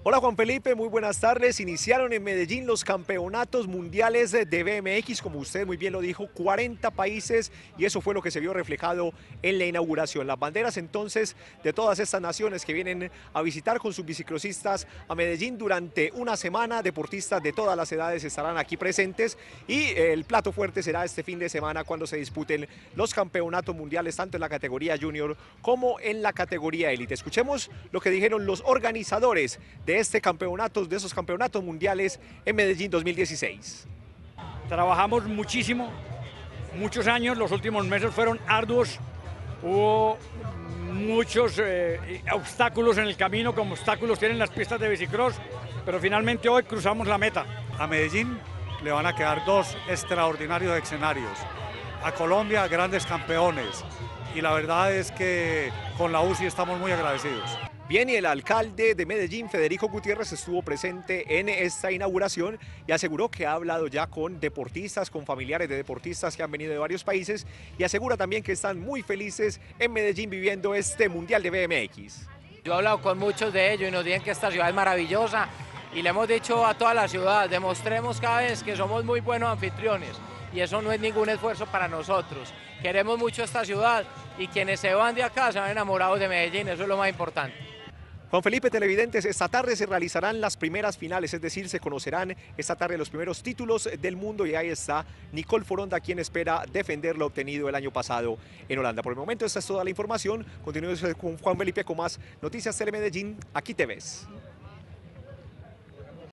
Hola Juan Felipe, muy buenas tardes. Iniciaron en Medellín los campeonatos mundiales de BMX, como usted muy bien lo dijo, 40 países, y eso fue lo que se vio reflejado en la inauguración. Las banderas entonces de todas estas naciones que vienen a visitar con sus biciclosistas a Medellín durante una semana. Deportistas de todas las edades estarán aquí presentes y el plato fuerte será este fin de semana cuando se disputen los campeonatos mundiales tanto en la categoría junior como en la categoría élite. Escuchemos lo que dijeron los organizadores de de esos campeonatos mundiales en Medellín 2016. Trabajamos muchísimo, muchos años, los últimos meses fueron arduos, hubo muchos obstáculos en el camino, como obstáculos tienen las pistas de bicicross, pero finalmente hoy cruzamos la meta. A Medellín le van a quedar dos extraordinarios escenarios, a Colombia grandes campeones, y la verdad es que con la UCI estamos muy agradecidos. Bien, y el alcalde de Medellín, Federico Gutiérrez, estuvo presente en esta inauguración y aseguró que ha hablado ya con deportistas, con familiares de deportistas que han venido de varios países, y asegura también que están muy felices en Medellín viviendo este Mundial de BMX. Yo he hablado con muchos de ellos y nos dicen que esta ciudad es maravillosa y le hemos dicho a toda la ciudad, demostremos cada vez que somos muy buenos anfitriones y eso no es ningún esfuerzo para nosotros. Queremos mucho esta ciudad y quienes se van de acá se van enamorados de Medellín, eso es lo más importante. Juan Felipe, televidentes, esta tarde se realizarán las primeras finales, es decir, se conocerán esta tarde los primeros títulos del mundo, y ahí está Nicole Foronda, quien espera defender lo obtenido el año pasado en Holanda. Por el momento esta es toda la información. Continúe con Juan Felipe con más Noticias Telemedellín. Aquí te ves.